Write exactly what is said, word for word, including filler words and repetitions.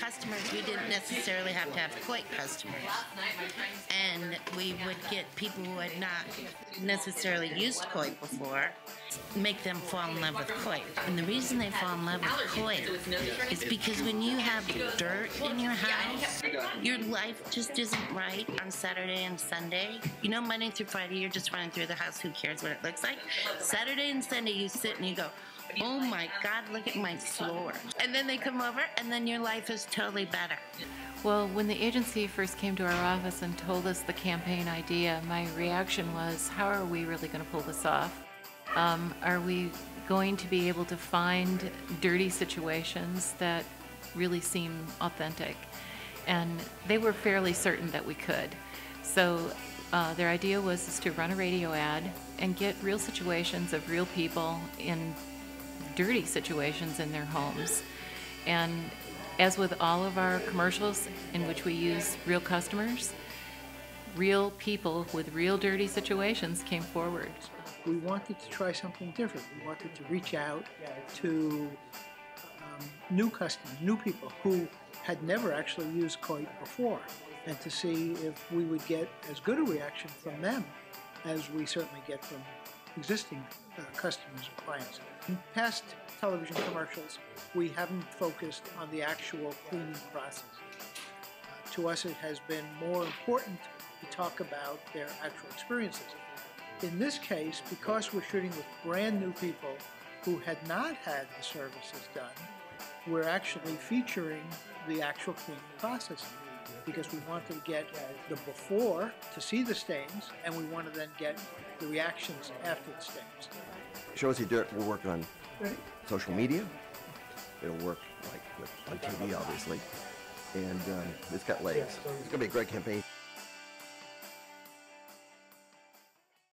customers, we didn't necessarily have to have C O I T customers. And we would get people who had not necessarily used C O I T before, make them fall in love with C O I T. And the reason they fall in love with C O I T is because when you have dirt in your house, your life just isn't right on Saturday and Sunday. You know, Monday through Friday, you're just running through the house. Who cares what it looks like? Saturday and Sunday, you sit and you go, oh my God, look at my floor. And then they come over and then your life is totally better. Well, when the agency first came to our office and told us the campaign idea, my reaction was, how are we really going to pull this off? Um, are we going to be able to find dirty situations that really seem authentic? And they were fairly certain that we could. So uh, their idea was is to run a radio ad and get real situations of real people in dirty situations in their homes. And as with all of our commercials in which we use real customers, real people with real dirty situations came forward. We wanted to try something different. We wanted to reach out to um, new customers, new people who had never actually used C O I T before, and to see if we would get as good a reaction from them as we certainly get from existing uh, customers and clients. In past television commercials, we haven't focused on the actual cleaning process. Uh, to us, it has been more important to talk about their actual experiences. In this case, because we're shooting with brand new people who had not had the services done, we're actually featuring the actual cleaning process, because we wanted to get the before to see the stains, and we want to then get the reactions after the stains. Shows You Dirt will work on social media. It'll work like with, on T V, obviously, and um, it's got legs. It's going to be a great campaign.